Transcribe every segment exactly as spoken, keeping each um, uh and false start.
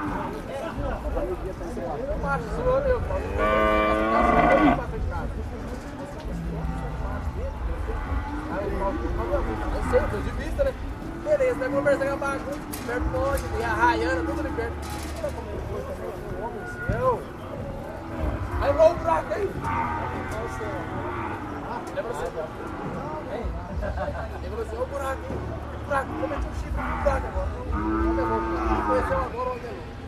Eu macho sua, meu. Eu sei, tô de vista, né? Beleza, vai conversar com a bagunça, perto do monte, e a Rayana, tudo ali perto. Eu. Aí eu vou o buraco aí. Lembra você? Ele falou assim, olha o buraco aí. O buraco, eu meti um chifre no buraco agora. Onde eu vou? Ele conheceu agora onde eu vou.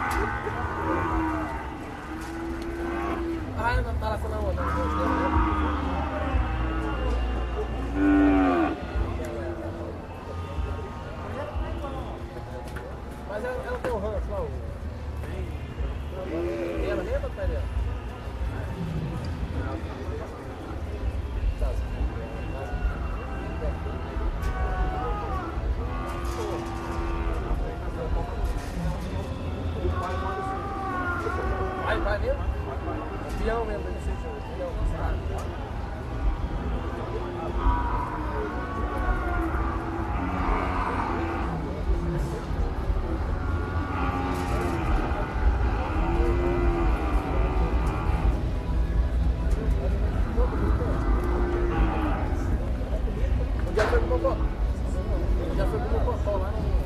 Ah, não tá lá com a outra. Mas ela, ela tem o ranço lá, o... E ela lembra, tá ali? Vai, vai mesmo? O peão mesmo, não sei se é o peão. Já foi com o Mocó. Já foi com o Mocó lá no...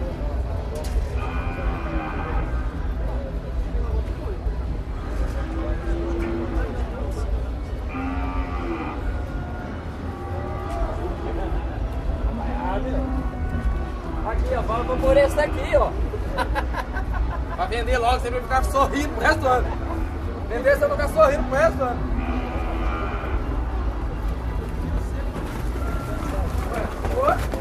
Aqui, ó, vamos por esse daqui, ó. Pra vender logo, você vai ficar sorrindo pro resto do ano. Vender, você vai ficar sorrindo pro resto do ano. Oi?